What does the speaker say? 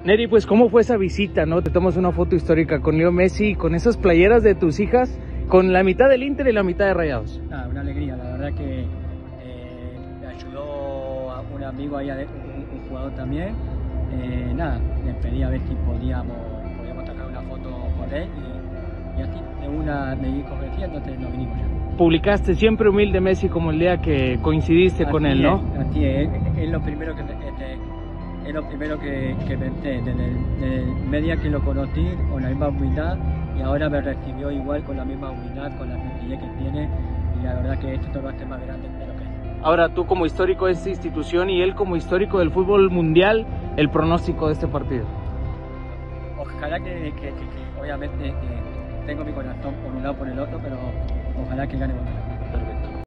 Neri, pues ¿cómo fue esa visita, no? Te tomas una foto histórica con Leo Messi, con esas playeras de tus hijas, con la mitad del Inter y la mitad de Rayados. Nada, una alegría, la verdad que me ayudó a un amigo ahí, un jugador también. Nada, le pedí a ver si podíamos sacar una foto con él y así de una me di convencida, entonces nos vinimos ya. Publicaste siempre humilde Messi como el día que coincidiste con él, ¿no? Así es lo primero que pensé, desde el media que lo conocí, con la misma humildad, y ahora me recibió igual con la misma humildad, con la sencillez que tiene, y la verdad que esto lo hace más grande de lo que es. Ahora tú como histórico de esta institución y él como histórico del fútbol mundial, el pronóstico de este partido. Ojalá que obviamente tengo mi corazón por un lado por el otro, pero ojalá que gane Bolivia. Perfecto.